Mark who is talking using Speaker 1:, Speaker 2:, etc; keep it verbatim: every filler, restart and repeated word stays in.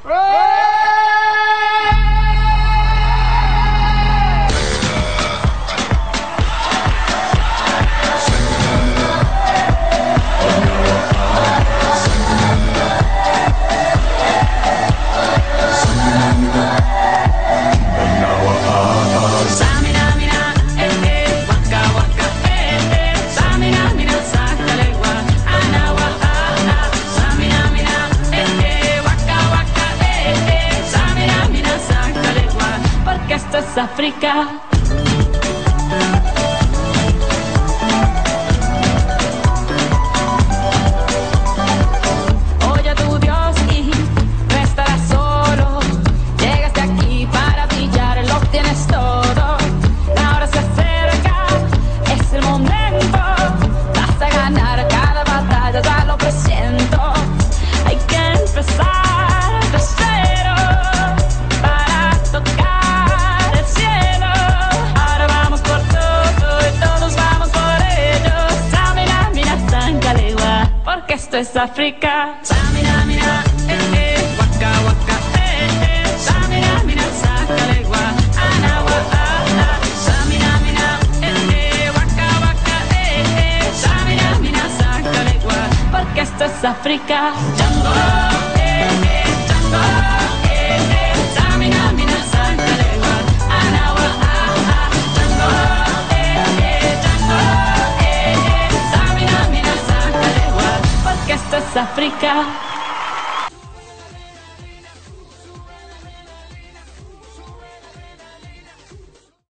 Speaker 1: Esto es África. Oye a tu Dios y no estarás solo. Llegaste aquí para brillar, lo tienes todo. La hora se acerca, es el momento. Vas a ganar cada batalla, ya lo presiento. Hay que empezar de cero para tocar. Porque esto es África. Samina, mina, eh, eh, waka, waka, eh, eh. Samina, mina, sakalegua, anawa, ah, ah. Samina, mina, eh, eh, waka, waka, eh, eh. Samina, mina, sakalegua. Porque esto es África. Django, eh, eh, Django, eh, eh. Samina, mina, sakalegua, anawa, ah, ah. Django, eh, eh, Django, eh, eh. Samina, mina, sakalegua. Porque esto es África.